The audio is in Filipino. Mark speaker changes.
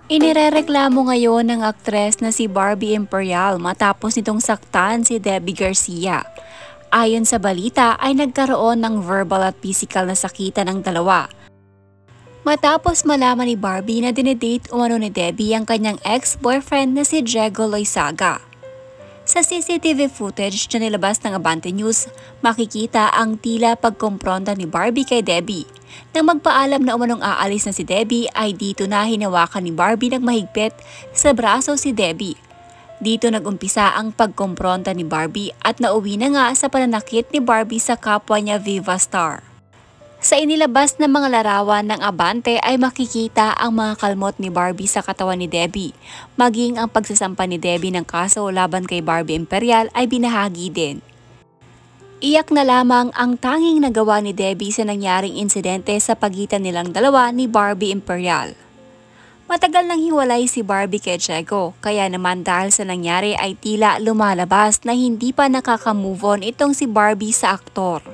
Speaker 1: Inirereklamo ngayon ng aktres na si Barbie Imperial matapos nitong saktan si Debbie Garcia. Ayon sa balita ay nagkaroon ng verbal at physical na sakitan ng dalawa. Matapos malaman ni Barbie na dinedate umano ni Debbie ang kanyang ex-boyfriend na si Diego Loizaga. Sa CCTV footage na nilabas ng Abante News, makikita ang tila pagkompronta ni Barbie kay Debbie. Nang magpaalam na umanong aalis na si Debbie ay dito na hinawakan ni Barbie ng mahigpit sa braso si Debbie. Dito nagumpisa ang pagkompronta ni Barbie at nauwi na nga sa pananakit ni Barbie sa kapwa niya Viva Star. Sa inilabas na mga larawan ng Abante ay makikita ang mga kalmot ni Barbie sa katawan ni Debbie. Maging ang pagsasampa ni Debbie ng kaso laban kay Barbie Imperial ay binahagi din. Iyak na lamang ang tanging nagawa ni Debbie sa nangyaring insidente sa pagitan nilang dalawa ni Barbie Imperial. Matagal nang hiwalay si Barbie kay Diego, kaya naman dahil sa nangyari ay tila lumalabas na hindi pa nakaka-move on itong si Barbie sa aktor.